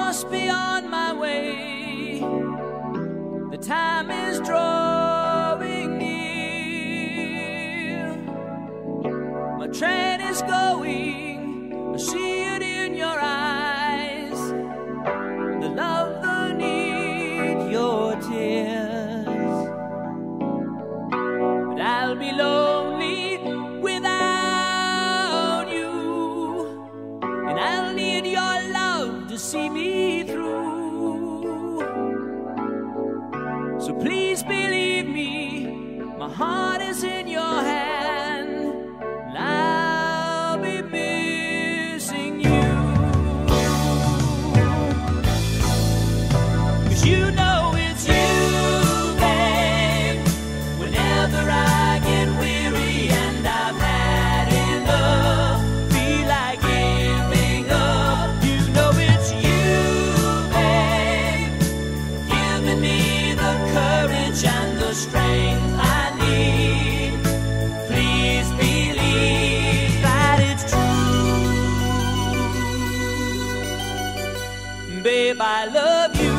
must be on my way. The time is drawing near. My train is going, I see it in your eyes. The love, the need, your tears. But I'll be lonely without you, and I'll need your love to see me through. So please believe me, my heart is in your hand, and I'll be missing you. 'Cause you know it's you, babe. Whenever I get weary and I've had enough, feel like giving up, you know it's you, babe, giving me the courage and the strength I need. Please believe that it's true. Babe, I love you.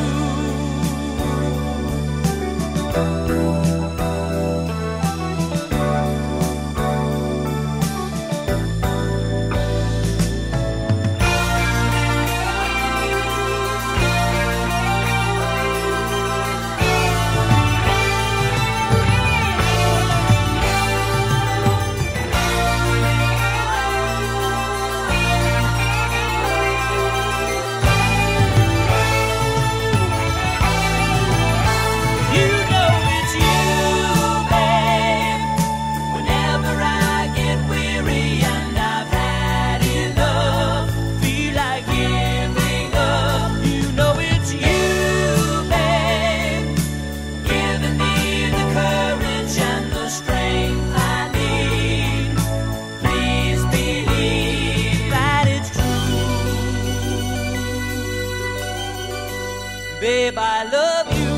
Babe, I love you.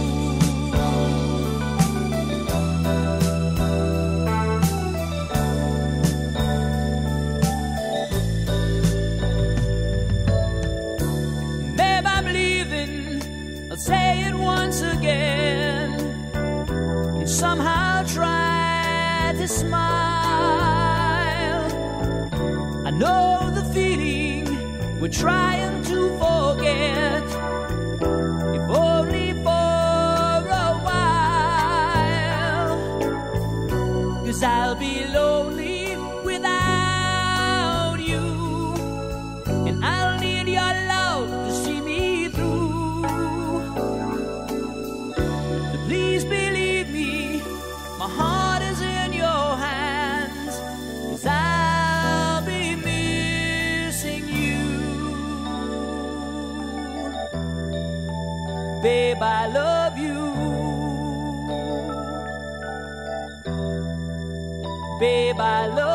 Babe, I'm leaving. I'll say it once again, and somehow try to smile. I know the feeling we're trying to forget, if only for a while. 'Cause I'll be lonely without you, and I'll need your love to see me through. So please believe me, my heart is in your hands, 'cause I'll be missing you. Babe, I love you. Babe, I love you.